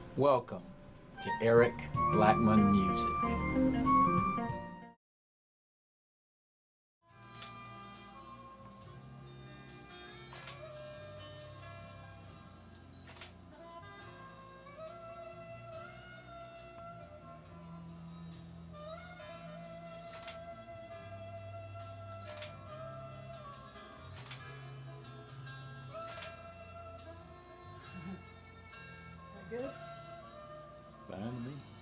Welcome to Eric Blackman Music. Good? Fine with me.